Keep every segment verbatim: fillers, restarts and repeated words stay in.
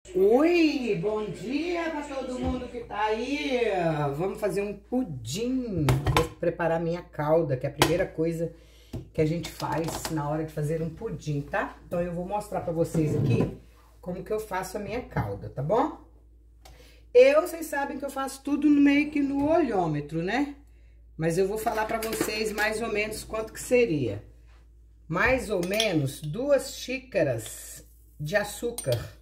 Oi, bom dia para todo mundo que tá aí. Vamos fazer um pudim. Vou preparar minha calda, que é a primeira coisa que a gente faz na hora de fazer um pudim, tá? Então eu vou mostrar para vocês aqui como que eu faço a minha calda, tá bom? Eu, vocês sabem que eu faço tudo meio que no olhômetro, né? Mas eu vou falar para vocês mais ou menos quanto que seria. Mais ou menos duas xícaras de açúcar.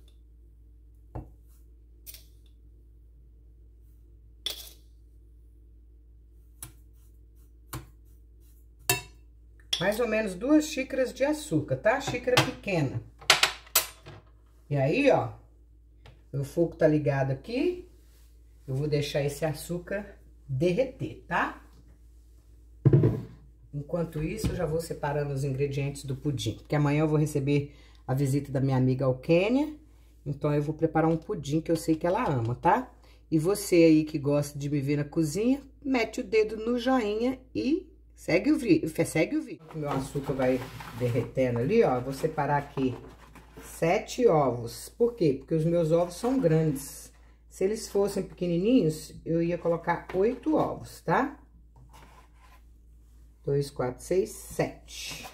Mais ou menos duas xícaras de açúcar, tá? Xícara pequena. E aí, ó, o fogo tá ligado aqui. Eu vou deixar esse açúcar derreter, tá? Enquanto isso, eu já vou separando os ingredientes do pudim. Porque amanhã eu vou receber a visita da minha amiga Alquênia. Então, eu vou preparar um pudim que eu sei que ela ama, tá? E você aí que gosta de me ver na cozinha, mete o dedo no joinha e... Segue o vídeo, segue o vídeo. Meu açúcar vai derretendo ali, ó. Vou separar aqui sete ovos. Por quê? Porque os meus ovos são grandes. Se eles fossem pequenininhos, eu ia colocar oito ovos, tá? Dois, quatro, seis, sete.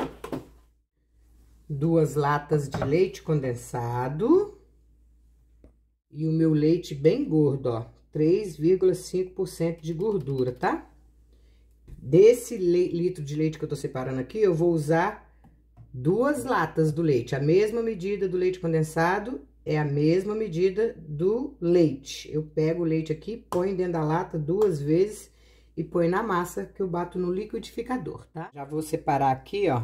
Duas latas de leite condensado. E o meu leite bem gordo, ó. três vírgula cinco por cento de gordura, tá? Desse litro de leite que eu tô separando aqui, eu vou usar duas latas do leite. A mesma medida do leite condensado é a mesma medida do leite. Eu pego o leite aqui, ponho dentro da lata duas vezes e ponho na massa que eu bato no liquidificador, tá? Já vou separar aqui, ó,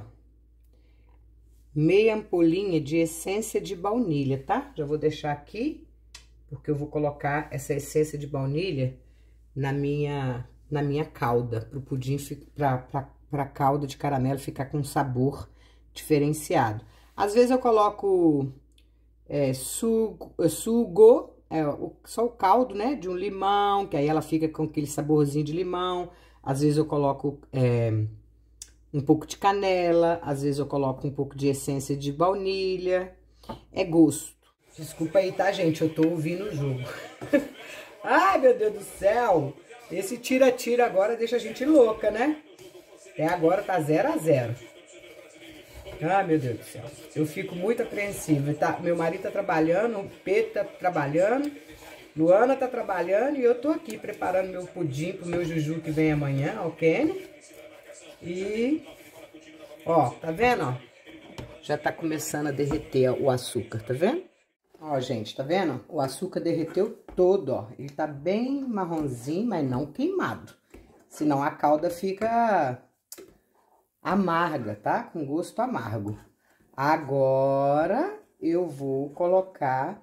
meia ampolinha de essência de baunilha, tá? Já vou deixar aqui, porque eu vou colocar essa essência de baunilha na minha... na minha calda, pro pudim, pra, pra, pra calda de caramelo ficar com um sabor diferenciado. Às vezes eu coloco é, sugo, sugo é, o, só o caldo, né, de um limão, que aí ela fica com aquele saborzinho de limão. Às vezes eu coloco é, um pouco de canela, às vezes eu coloco um pouco de essência de baunilha. É gosto. Desculpa aí, tá, gente? Eu tô ouvindo o jogo. Ai, meu Deus do céu! Esse tira-tira agora deixa a gente louca, né? Até agora tá zero a zero. Ah, meu Deus do céu. Eu fico muito apreensiva. Tá? Meu marido tá trabalhando, o Pedro tá trabalhando, Luana tá trabalhando e eu tô aqui preparando meu pudim pro meu Juju que vem amanhã, ok? E, ó, tá vendo, ó? Já tá começando a derreter o açúcar, tá vendo? Ó, gente, tá vendo? O açúcar derreteu todo, ó. Ele tá bem marronzinho, mas não queimado. Senão a calda fica amarga, tá? Com gosto amargo. Agora, eu vou colocar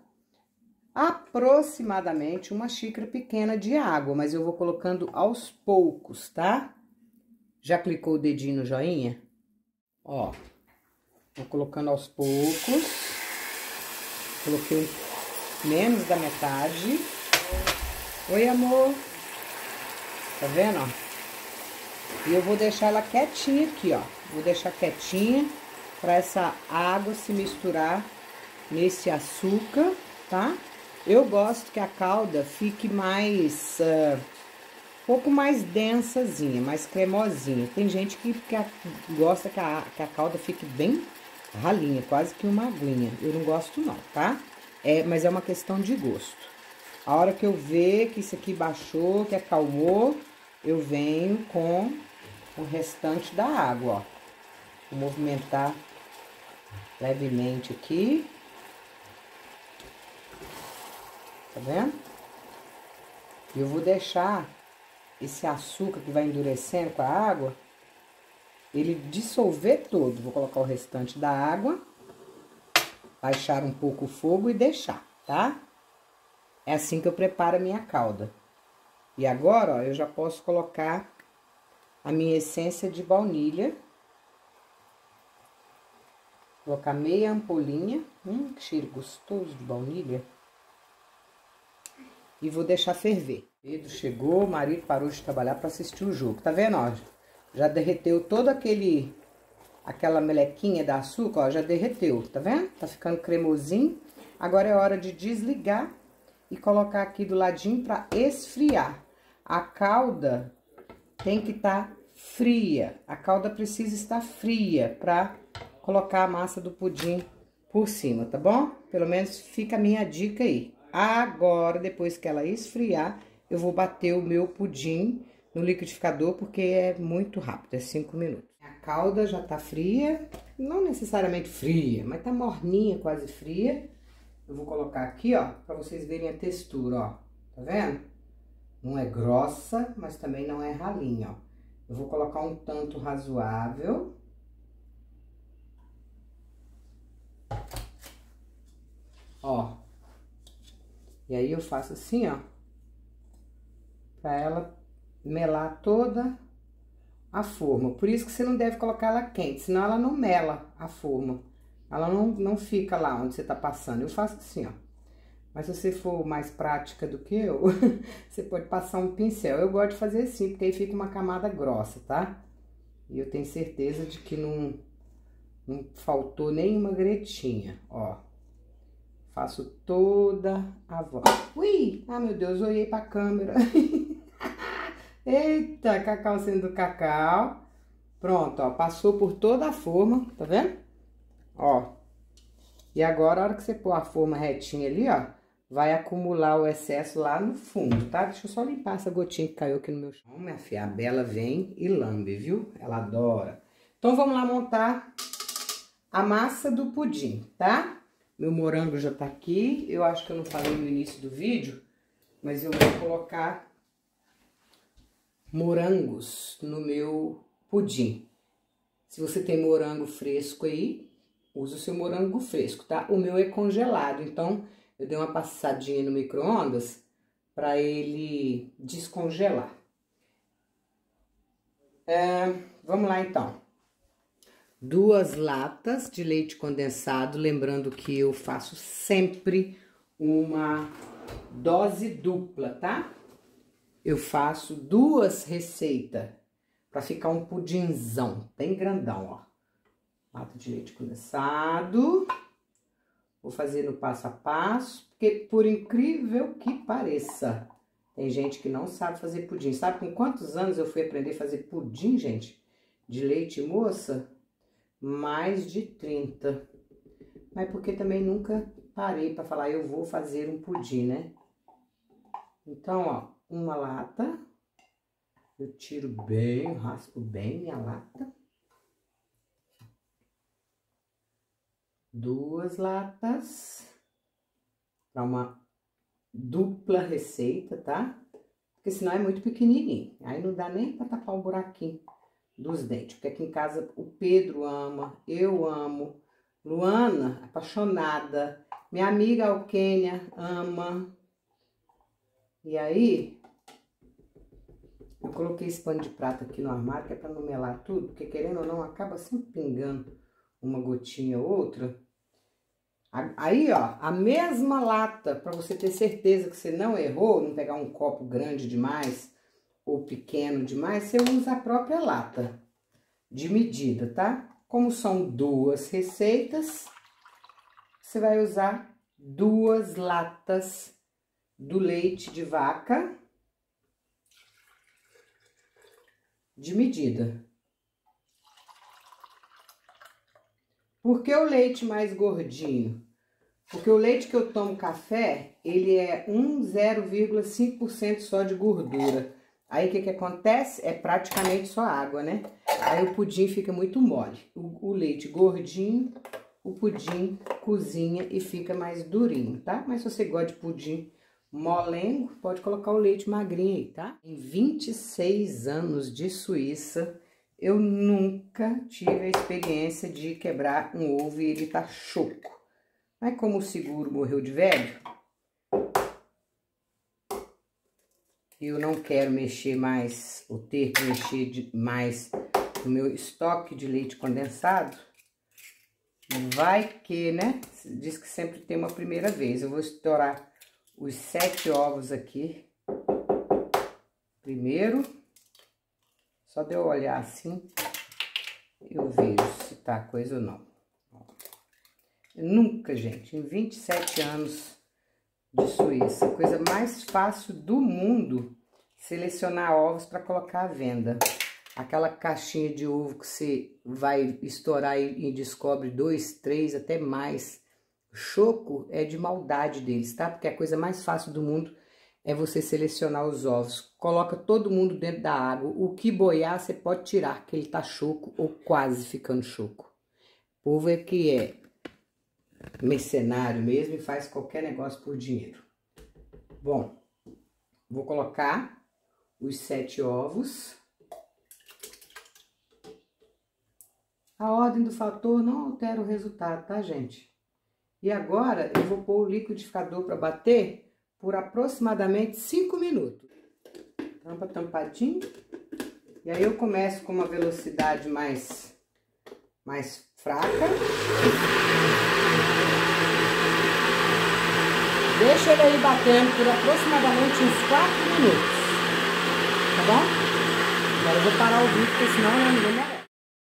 aproximadamente uma xícara pequena de água, mas eu vou colocando aos poucos, tá? Já clicou o dedinho no joinha? Ó, vou colocando aos poucos. Coloquei menos da metade. Oi, amor. Tá vendo, ó? E eu vou deixar ela quietinha aqui, ó. Vou deixar quietinha pra essa água se misturar nesse açúcar, tá? Eu gosto que a calda fique mais... Uh, um pouco mais densazinha, mais cremosinha. Tem gente que, que a, gosta que a, que a calda fique bem... ralinha, quase que uma aguinha. Eu não gosto não, tá? É, mas é uma questão de gosto. A hora que eu ver que isso aqui baixou, que acalmou, eu venho com o restante da água, ó. Vou movimentar levemente aqui. Tá vendo? E eu vou deixar esse açúcar que vai endurecendo com a água, ele dissolver todo. Vou colocar o restante da água, baixar um pouco o fogo e deixar, tá? É assim que eu preparo a minha calda. E agora, ó, eu já posso colocar a minha essência de baunilha. Vou colocar meia ampolinha. Hum, que cheiro gostoso de baunilha. E vou deixar ferver. Pedro chegou, o marido parou de trabalhar para assistir o jogo. Tá vendo, ó? Já derreteu todo aquele... aquela melequinha da açúcar, ó, já derreteu, tá vendo? Tá ficando cremosinho. Agora é hora de desligar e colocar aqui do ladinho para esfriar. A calda tem que estar fria, a calda precisa estar fria para colocar a massa do pudim por cima, tá bom? Pelo menos fica a minha dica aí. Agora, depois que ela esfriar, eu vou bater o meu pudim no liquidificador, porque é muito rápido, é cinco minutos. A calda já tá fria, não necessariamente fria, mas tá morninha, quase fria. Eu vou colocar aqui, ó, pra vocês verem a textura, ó. Tá vendo? Não é grossa, mas também não é ralinha, ó. Eu vou colocar um tanto razoável. Ó. E aí eu faço assim, ó. Pra ela melar toda a forma. Por isso que você não deve colocar ela quente, senão ela não mela a forma. Ela não, não fica lá onde você tá passando. Eu faço assim, ó. Mas se você for mais prática do que eu, você pode passar um pincel. Eu gosto de fazer assim, porque aí fica uma camada grossa, tá? E eu tenho certeza de que não, não faltou nenhuma gretinha, ó. Faço toda a volta. Ui! Ah, meu Deus, olhei pra câmera. Eita, cacau sendo cacau. Pronto, ó, passou por toda a forma, tá vendo? Ó. E agora, a hora que você pôr a forma retinha ali, ó, vai acumular o excesso lá no fundo, tá? Deixa eu só limpar essa gotinha que caiu aqui no meu chão. Minha filha, a Bela vem e lambe, viu? Ela adora. Então, vamos lá montar a massa do pudim, tá? Meu morango já tá aqui. Eu acho que eu não falei no início do vídeo, mas eu vou colocar morangos no meu pudim. Se você tem morango fresco aí, usa o seu morango fresco, tá? O meu é congelado, então eu dei uma passadinha no micro-ondas para ele descongelar. É, vamos lá, então. Duas latas de leite condensado, lembrando que eu faço sempre uma dose dupla, tá? Eu faço duas receitas para ficar um pudinzão bem grandão, ó. Lata de leite condensado. Vou fazer no passo a passo, porque por incrível que pareça, tem gente que não sabe fazer pudim. Sabe com quantos anos eu fui aprender a fazer pudim, gente? De leite moça? Mais de trinta. Mas porque também nunca parei para falar, eu vou fazer um pudim, né? Então, ó, uma lata. Eu tiro bem, raspo bem minha lata. Duas latas. Para uma dupla receita, tá? Porque senão é muito pequenininho. Aí não dá nem para tapar o buraquinho dos dentes. Porque aqui em casa o Pedro ama, eu amo. Luana, apaixonada. Minha amiga Alquênia ama. E aí, eu coloquei esse pano de prata aqui no armário, que é pra não melar tudo. Porque querendo ou não, acaba sempre pingando uma gotinha ou outra. Aí, ó, a mesma lata, para você ter certeza que você não errou, não pegar um copo grande demais ou pequeno demais, você usa a própria lata de medida, tá? Como são duas receitas, você vai usar duas latas do leite de vaca de medida. Por que o leite mais gordinho? Porque o leite que eu tomo café, ele é zero vírgula cinco por cento só de gordura. Aí, o que que acontece? É praticamente só água, né? Aí, o pudim fica muito mole. O, o leite gordinho, o pudim cozinha e fica mais durinho, tá? Mas se você gosta de pudim molengo, pode colocar o leite magrinho aí, tá? Em vinte e seis anos de Suíça, eu nunca tive a experiência de quebrar um ovo e ele tá choco. Mas como o seguro morreu de velho, eu não quero mexer mais, ou ter que mexer de, mais no meu estoque de leite condensado. Vai que, né? Diz que sempre tem uma primeira vez. Eu vou estourar os sete ovos aqui. Primeiro, só de eu olhar assim, eu vejo se tá coisa ou não. Nunca, gente, em vinte e sete anos de Suíça, a coisa mais fácil do mundo, selecionar ovos para colocar à venda. Aquela caixinha de ovo que você vai estourar e, e descobre dois, três, até mais. Choco é de maldade deles, tá? Porque a coisa mais fácil do mundo é você selecionar os ovos. Coloca todo mundo dentro da água. O que boiar, você pode tirar, que ele tá choco ou quase ficando choco. O povo é que é mercenário mesmo e faz qualquer negócio por dinheiro. Bom, vou colocar os sete ovos. A ordem do fator não altera o resultado, tá, gente? E agora eu vou pôr o liquidificador para bater por aproximadamente cinco minutos. Tampa tampadinho. E aí eu começo com uma velocidade mais, mais fraca. Deixa ele aí batendo por aproximadamente uns quatro minutos. Tá bom? Agora eu vou parar o vídeo, porque senão eu não demora.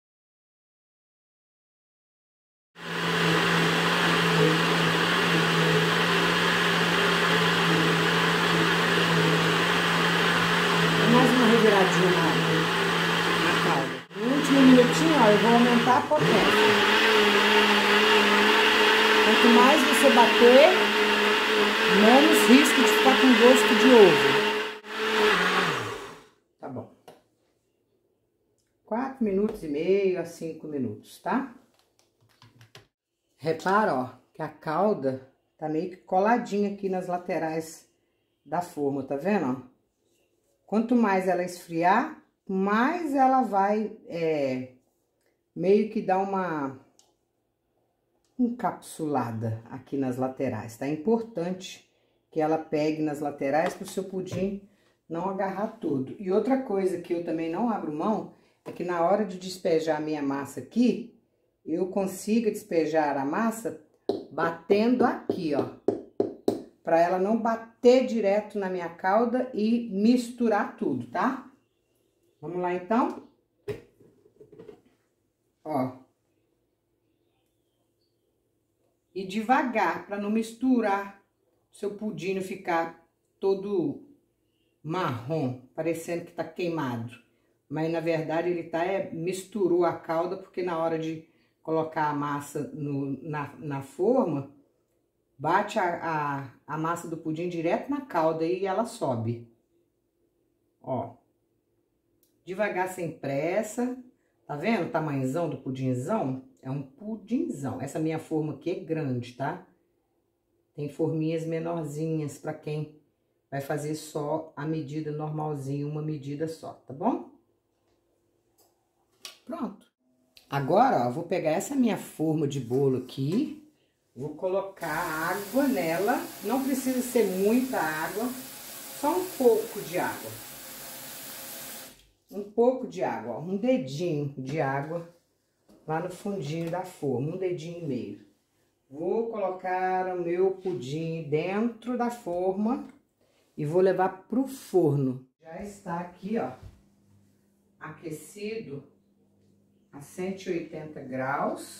Mais uma reviradinha na, na calda. No último minutinho, ó, eu vou aumentar a potência. Quanto mais você bater, menos risco de ficar com gosto de ovo. Tá bom. quatro minutos e meio a cinco minutos, tá? Repara, ó, que a calda tá meio que coladinha aqui nas laterais da forma, tá vendo, ó? Quanto mais ela esfriar, mais ela vai é, meio que dar uma encapsulada aqui nas laterais, tá? É importante que ela pegue nas laterais para o seu pudim não agarrar tudo. E outra coisa que eu também não abro mão é que na hora de despejar a minha massa aqui, eu consiga despejar a massa batendo aqui, ó. Para ela não bater direto na minha calda e misturar tudo, tá? Vamos lá, então? Ó. E devagar, para não misturar, seu pudim não ficar todo marrom, parecendo que tá queimado. Mas, na verdade, ele tá, é, misturou a calda, porque na hora de colocar a massa no, na, na forma... Bate a, a, a massa do pudim direto na calda e ela sobe. Ó. Devagar, sem pressa. Tá vendo o tamanhozão do pudinzão? É um pudinzão. Essa minha forma aqui é grande, tá? Tem forminhas menorzinhas pra quem vai fazer só a medida normalzinha, uma medida só, tá bom? Pronto. Agora, ó, vou pegar essa minha forma de bolo aqui. Vou colocar água nela, não precisa ser muita água, só um pouco de água. Um pouco de água, ó, um dedinho de água lá no fundinho da forma, um dedinho e meio. Vou colocar o meu pudim dentro da forma e vou levar pro forno. Já está aqui, ó, aquecido a cento e oitenta graus.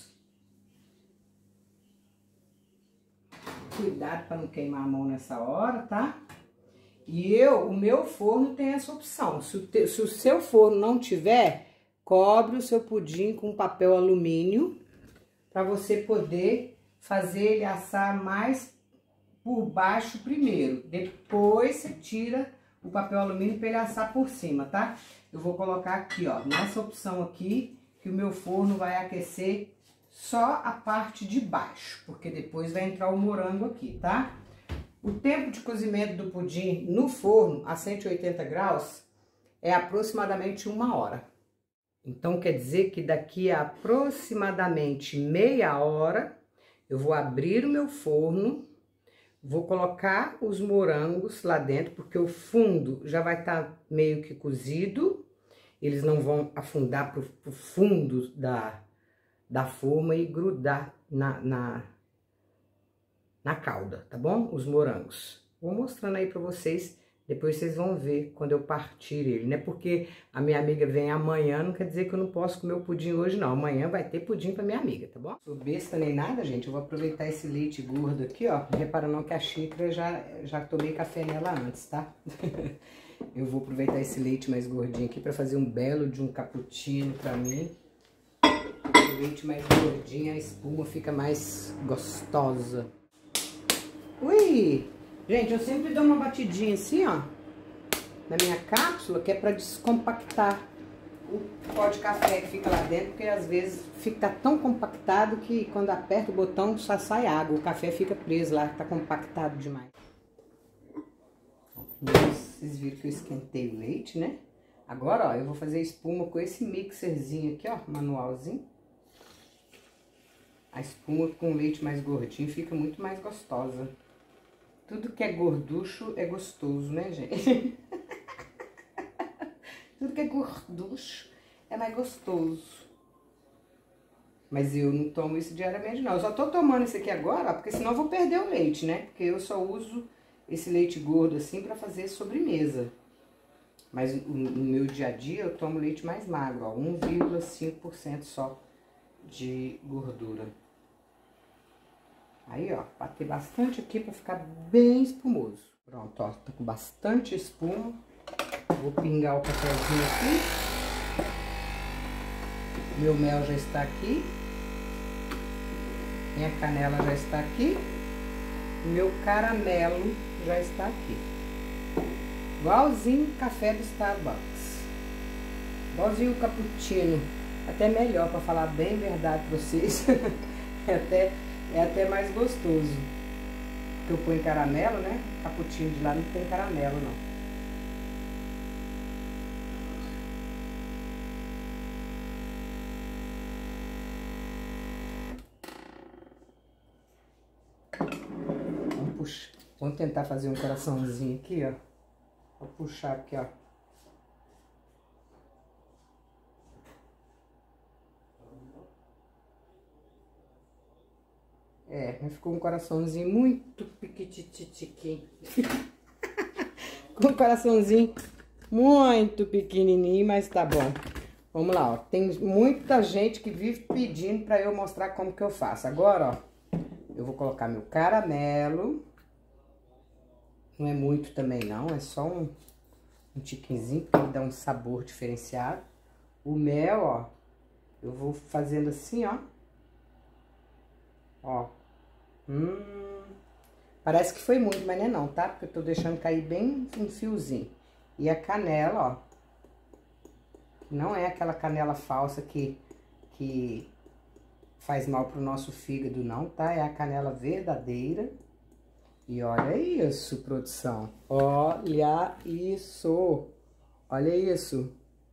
Cuidado para não queimar a mão nessa hora, tá? E eu, o meu forno tem essa opção. Se o, te, se o seu forno não tiver, cobre o seu pudim com papel alumínio para você poder fazer ele assar mais por baixo primeiro. Depois você tira o papel alumínio para ele assar por cima, tá? Eu vou colocar aqui, ó, nessa opção aqui, que o meu forno vai aquecer só a parte de baixo, porque depois vai entrar o morango aqui, tá? O tempo de cozimento do pudim no forno a cento e oitenta graus é aproximadamente uma hora. Então, quer dizer que daqui a aproximadamente meia hora, eu vou abrir o meu forno, vou colocar os morangos lá dentro, porque o fundo já vai estar meio que cozido, eles não vão afundar pro, pro fundo da... da forma e grudar na, na, na calda, tá bom? Os morangos. Vou mostrando aí pra vocês Depois vocês vão ver quando eu partir ele, né? Porque a minha amiga vem amanhã, não quer dizer que eu não posso comer o pudim hoje, não. Amanhã vai ter pudim pra minha amiga, tá bom? Não sou besta nem nada, gente. Eu vou aproveitar esse leite gordo aqui, ó. Repara não que a xícara já, já tomei café nela antes, tá? Eu vou aproveitar esse leite mais gordinho aqui pra fazer um belo de um cappuccino pra mim. O leite mais gordinho, a espuma fica mais gostosa. Ui! Gente, eu sempre dou uma batidinha assim, ó, na minha cápsula, que é pra descompactar o pó de café que fica lá dentro, porque às vezes fica tão compactado que quando aperta o botão só sai água, o café fica preso lá, tá compactado demais. Vocês viram que eu esquentei o leite, né? Agora, ó, eu vou fazer espuma com esse mixerzinho aqui, ó, manualzinho. A espuma com leite mais gordinho fica muito mais gostosa. Tudo que é gorducho é gostoso, né, gente? Tudo que é gorducho é mais gostoso. Mas eu não tomo isso diariamente, não. Eu só tô tomando isso aqui agora, ó, porque senão eu vou perder o leite, né? Porque eu só uso esse leite gordo assim pra fazer sobremesa. Mas no meu dia a dia eu tomo leite mais magro, ó, um vírgula cinco por cento só de gordura. Aí, ó, bater bastante aqui pra ficar bem espumoso. Pronto, ó, tá com bastante espuma. Vou pingar o cafezinho aqui. Meu mel já está aqui. Minha canela já está aqui. Meu caramelo já está aqui. Igualzinho café do Starbucks. Igualzinho o cappuccino. Até melhor, pra falar bem a verdade pra vocês. É até... É até mais gostoso. Porque eu ponho caramelo, né? Cappuccino de lá não tem caramelo, não. Vamos puxar. Vamos tentar fazer um coraçãozinho aqui, ó. Vou puxar aqui, ó. É, ficou um coraçãozinho muito piquititiquinho. Com um coraçãozinho muito pequenininho, mas tá bom. Vamos lá, ó. Tem muita gente que vive pedindo pra eu mostrar como que eu faço. Agora, ó, eu vou colocar meu caramelo. Não é muito também, não. É só um, um tiquinzinho pra ele dar um sabor diferenciado. O mel, ó, eu vou fazendo assim, ó. Ó. Hum, parece que foi muito, mas não é não, tá? Porque eu tô deixando cair bem um fiozinho. E a canela, ó. Não é aquela canela falsa que, que faz mal pro nosso fígado, não, tá? É a canela verdadeira. E olha isso, produção. Olha isso. Olha isso.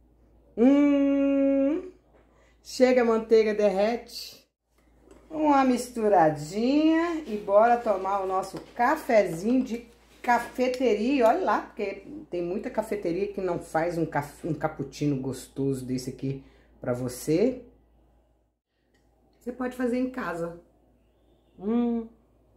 Hum, chega a manteiga, derrete. Uma misturadinha e bora tomar o nosso cafezinho de cafeteria. Olha lá, porque tem muita cafeteria que não faz um, caf... um cappuccino gostoso desse aqui pra você. Você pode fazer em casa. Hum.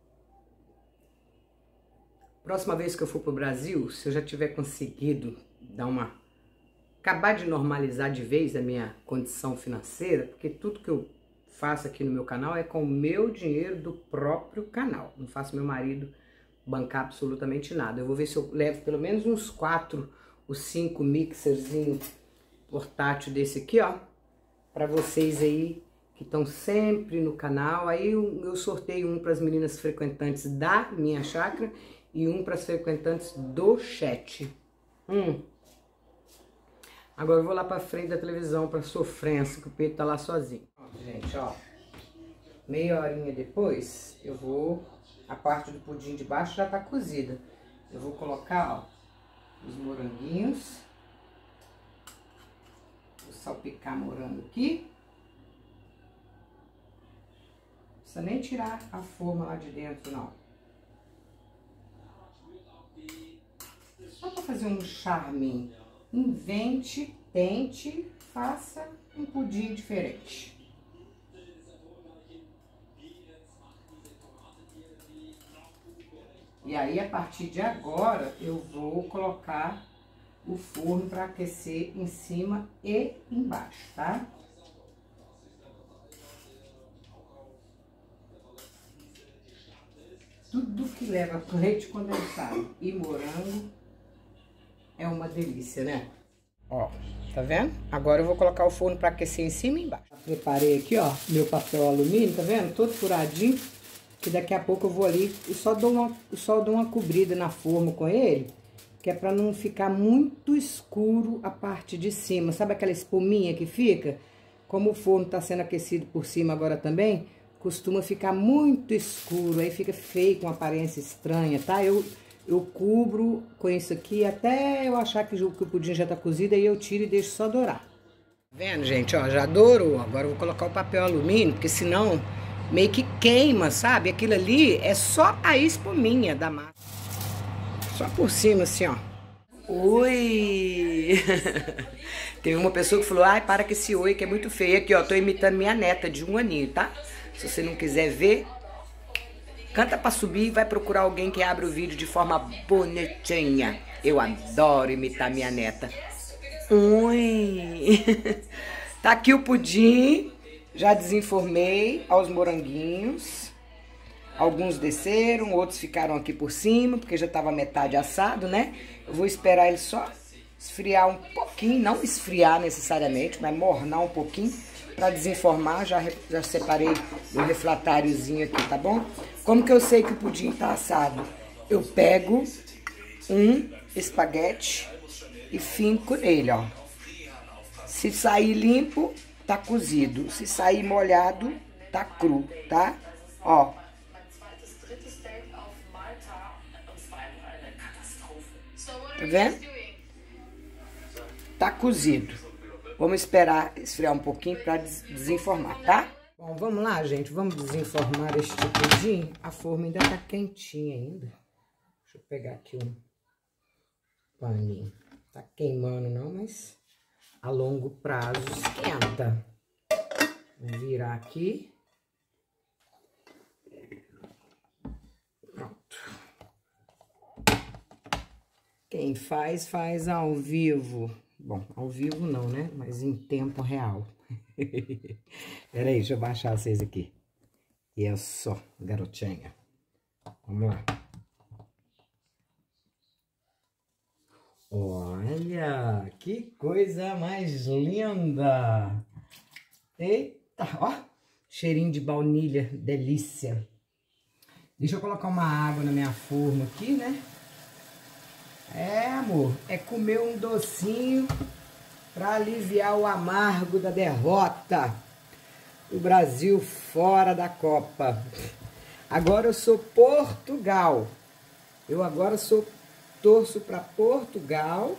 Próxima vez que eu for pro Brasil, se eu já tiver conseguido dar uma... acabar de normalizar de vez a minha condição financeira, porque tudo que eu faço aqui no meu canal é com o meu dinheiro do próprio canal. Não faço meu marido bancar absolutamente nada. Eu vou ver se eu levo pelo menos uns quatro ou cinco mixerzinhos portátil desse aqui, ó. Pra vocês aí que estão sempre no canal. Aí eu, eu sorteio um para as meninas frequentantes da minha chácara e um para as frequentantes do chat. Hum. Agora eu vou lá pra frente da televisão pra sofrência, que o Pedro tá lá sozinho. Gente, ó, meia horinha depois, eu vou, a parte do pudim de baixo já tá cozida. Eu vou colocar, ó, os moranguinhos. Vou salpicar morango aqui. Não precisa nem tirar a forma lá de dentro, não. Só pra fazer um charminho. Invente, tente, faça um pudim diferente. E aí, a partir de agora, eu vou colocar o forno para aquecer em cima e embaixo, tá? Tudo que leva leite condensado e morango é uma delícia, né? Ó, tá vendo? Agora eu vou colocar o forno para aquecer em cima e embaixo. Preparei aqui, ó, meu papel alumínio, tá vendo? Todo furadinho. Que daqui a pouco eu vou ali e só dou uma, só dou uma cobrida na forma com ele, que é para não ficar muito escuro a parte de cima. Sabe aquela espuminha que fica? Como o forno tá sendo aquecido por cima agora também, costuma ficar muito escuro, aí fica feio, com aparência estranha, tá? Eu, eu cubro com isso aqui até eu achar que o pudim já tá cozido, aí eu tiro e deixo só dourar. Tá vendo, gente? Ó, já dourou. Agora eu vou colocar o papel alumínio, porque senão meio que queima, sabe? Aquilo ali é só a espuminha da massa. Só por cima, assim, ó. Oi! Teve uma pessoa que falou, ai, para com esse oi, que é muito feio. Aqui, ó, tô imitando minha neta de um aninho, tá? Se você não quiser ver, canta pra subir e vai procurar alguém que abre o vídeo de forma bonitinha. Eu adoro imitar minha neta. Oi! Tá aqui o pudim. Já desenformei aos moranguinhos. Alguns desceram, outros ficaram aqui por cima, porque já estava metade assado, né? Eu vou esperar ele só esfriar um pouquinho, não esfriar necessariamente, mas mornar um pouquinho para desenformar. Já, já separei o refratáriozinho aqui, tá bom? Como que eu sei que o pudim tá assado? Eu pego um espaguete e finco nele, ó. Se sair limpo, tá cozido. Se sair molhado, tá cru, tá? Ó. Tá vendo? Tá cozido. Vamos esperar esfriar um pouquinho pra desenformar, tá? Bom, vamos lá, gente. Vamos desenformar este pudim. A forma ainda tá quentinha ainda. Deixa eu pegar aqui um paninho. Tá queimando não, mas a longo prazo esquenta. Vou virar aqui. Pronto. Quem faz, faz ao vivo. Bom, ao vivo não, né? Mas em tempo real. Pera aí, deixa eu baixar vocês aqui. E é só, garotinha. Vamos lá. Olha, que coisa mais linda! Eita, ó, cheirinho de baunilha, delícia. Deixa eu colocar uma água na minha forma aqui, né? É, amor, é comer um docinho para aliviar o amargo da derrota do Brasil fora da Copa. Agora eu sou Portugal. Eu agora sou torço para Portugal.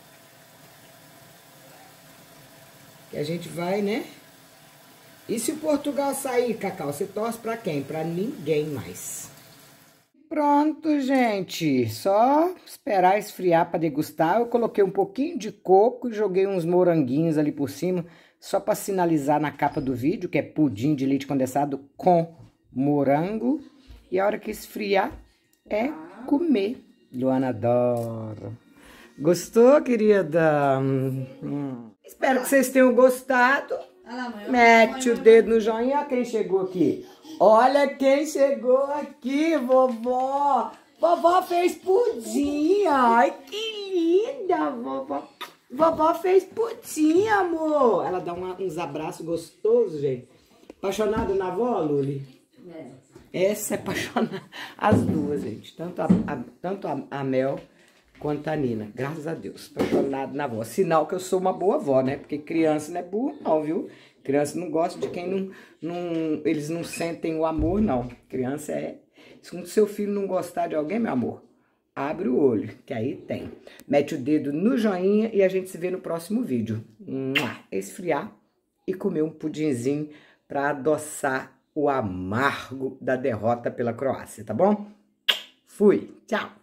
Que a gente vai, né? E se o Portugal sair, Cacau, você torce para quem? Para ninguém mais. Pronto, gente. Só esperar esfriar para degustar. Eu coloquei um pouquinho de coco e joguei uns moranguinhos ali por cima, só para sinalizar na capa do vídeo, que é pudim de leite condensado com morango. E a hora que esfriar é comer. Luana adora. Gostou, querida? Hum. Espero que vocês tenham gostado. Mete o dedo no joinha. Olha quem chegou aqui. Olha quem chegou aqui, vovó. Vovó fez pudim. Ai, que linda, vovó. Vovó fez pudim, amor. Ela dá uma, uns abraços gostosos, gente. Apaixonada na avó, Luli? É. Essa é apaixonada. As duas, gente. Tanto a, a, tanto a, a Mel quanto a Nina. Graças a Deus. Apaixonada na avó. Sinal que eu sou uma boa avó, né? Porque criança não é burro, não, viu? Criança não gosta de quem não, não... Eles não sentem o amor, não. Criança é... Se o seu filho não gostar de alguém, meu amor, abre o olho, que aí tem. Mete o dedo no joinha e a gente se vê no próximo vídeo. Esfriar e comer um pudinzinho para adoçar o amargo da derrota pela Croácia, tá bom? Fui, tchau!